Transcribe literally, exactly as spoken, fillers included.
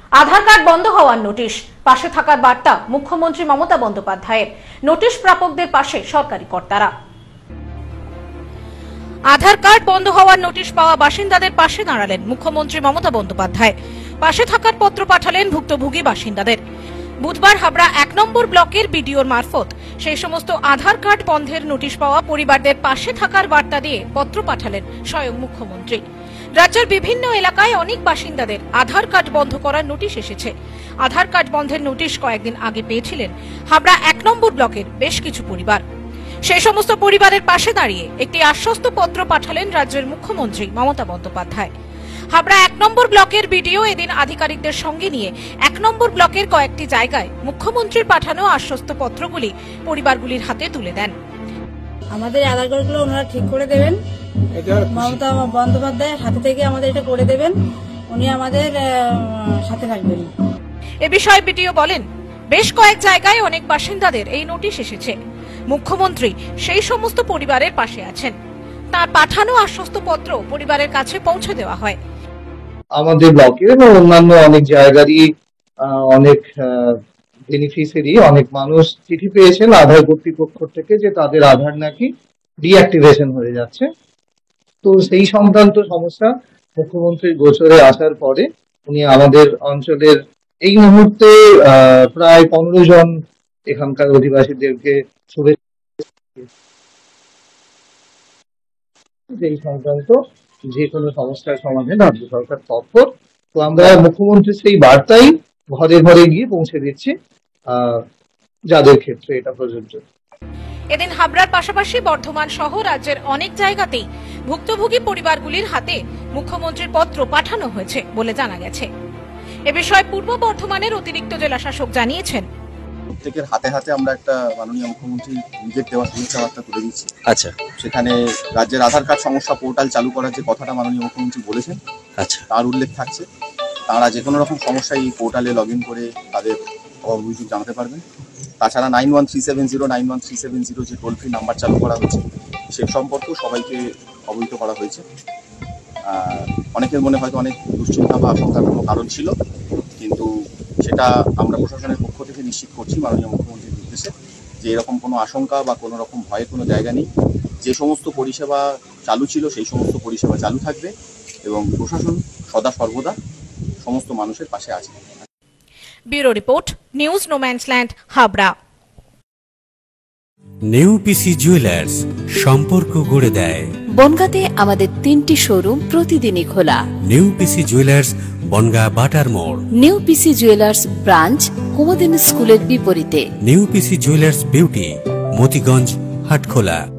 আধার card বন্ধ হওয়ার notice, পাশে থাকার বার্তা মুখ্যমন্ত্রী মমতা বন্দ্যোপাধ্যায়ের। নোটিশ প্রাপকদের পাশে সরকারি কর্তারা। আধার কার্ড বন্ধ হওয়ার নোটিশ পাওয়া বাসিন্দাদের পাশে দাঁড়ালেন মুখ্যমন্ত্রী মমতা বন্দ্যোপাধ্যায়। পাশে থাকার পত্র পাঠালেন ভুক্তভোগী বাসিন্দাদের। বুধবার হাবড়া এক নম্বর ব্লকের বিডিওর মারফত সেই সমস্ত আধার কার্ড বন্ধের নোটিশ পাওয়া পরিবারদের পাশে থাকার বার্তা দিয়ে পত্র পাঠালেন স্বয়ং মুখ্যমন্ত্রী। রাজ্যের বিভিন্ন এলাকায় অনেক বাসিন্দাদের আধার কার্ড বন্ধ করার নোটিশ এসেছে। আধার কার্ড বন্ধের নোটিশ কয়েকদিন আগে পেয়েছিলেন হাবড়া এক নম্বর ব্লকের বেশ কিছু পরিবার। সেই সমস্ত পরিবারের পাশে দাঁড়িয়ে একটি আশ্বস্ত পত্র পাঠালেন রাজ্যের মুখ্যমন্ত্রী মমতা বন্দ্যোপাধ্যায়। হাবড়া এক নম্বর ব্লকের বিডিও এদিন আধিকারিকদের সঙ্গে নিয়ে এক নম্বর ব্লকের কয়েকটি জায়গায় মুখ্যমন্ত্রীর পাঠানো আশ্বস্ত পত্রগুলি পরিবারগুলির হাতে তুলে দেন। আমাদের আধার কার্ডগুলো ওনারা ঠিক করে দেবেন, মমতা বন্দ্যোপাধ্যায়ের হাতে থেকে আমাদের এটা করে দেবেন, উনি আমাদের সাথে থাকবেন। এ বিষয়ে বিডিও বলেন, বেশ কয়েক জায়গায় অনেক বাসিন্দাদের এই নোটিশ এসেছে। মুখ্যমন্ত্রী সেই সমস্ত পরিবারের পাশে আছেন। তার পাঠানো আশ্বস্ত পত্র পরিবারের কাছে পৌঁছে দেওয়া হয়। আমাদের ব্লকে এবং অন্যান্য অনেক জায়গারই অনেক বেনিফিশিয়ারি অনেক মানুষ চিঠি পেয়েছেন আধার কর্তৃপক্ষ থেকে যে তাদের আধার নাকি ডিঅ্যাক্টিভেশন হয়ে যাচ্ছে। তো সেই সংক্রান্ত সমস্যা মুখ্যমন্ত্রীর গোচরে আসার পরে উনি আমাদের অঞ্চলের এই মুহূর্তে আহ প্রায় পনেরো জন এখানকার অধিবাসীদেরকে এই সংক্রান্ত যে কোনো সমস্যার সমাধানে রাজ্য সরকার তৎপর। তো আমরা মুখ্যমন্ত্রীর সেই বার্তাই ঘরে ঘরে গিয়ে পৌঁছে দিচ্ছি আহ যাদের ক্ষেত্রে এটা প্রযোজ্য। এদিন হাবড়ার পাশাপাশি বর্ধমান সহ রাজ্যের অনেক জায়গাতেই ভুক্তভোগী পরিবারগুলির হাতে মুখ্যমন্ত্রীর পত্র পাঠানো হয়েছে বলে জানা গেছে। এ বিষয়ে পূর্ব বর্ধমানের অতিরিক্ত জেলা শাসক জানিয়েছেন, প্রত্যেকের হাতে হাতে আমরা একটা মাননীয় মুখ্যমন্ত্রী নিজের দেওয়া শুভেচ্ছা বার্তা তুলে দিচ্ছি। আচ্ছা, সেখানে রাজ্যের আধার কার্ড সমস্যা পোর্টাল চালু করার যে কথাটা মাননীয় মুখ্যমন্ত্রী বলেছেন, আচ্ছা, তার উল্লেখ থাকছে। তারা যে কোনো রকম সমস্যা এই পোর্টালে লগ ইন করে তাদের অভিযোগ জানাতে পারবেন। তাছাড়া nine one three seven zero nine one three seven zero যে টোল ফ্রি নাম্বার চালু করা হয়েছে সে সম্পর্কেও সবাইকে অবহিত করা হয়েছে। অনেকের মনে হয়তো অনেক দুশ্চিন্তা বা আশঙ্কার কোনো কারণ ছিল, কিন্তু সেটা আমরা প্রশাসনের পক্ষ থেকে নিশ্চিত করছি মাননীয় মুখ্যমন্ত্রীর নির্দেশে যে এরকম কোনো আশঙ্কা বা কোনো রকম ভয়ের কোনো জায়গা নেই। যে সমস্ত পরিষেবা চালু ছিল সেই সমস্ত পরিষেবা চালু থাকবে এবং প্রশাসন সদা সর্বদা সমস্ত মানুষের পাশে আছে। Bureau report, news no man's land, Habra. New PC jewellers, সম্পর্ক গড়ে দেয়। বনগাঁতে আমাদের তিনটি শোরুম প্রতিদিনই খোলা। নিউ পিসি জুয়েলার্স, বনগাঁ বাটার মোড়। New PC jewellers branch Kumudini স্কুলের বিপরীতে। New PC jewellers beauty, Motiganj, Hatkhola.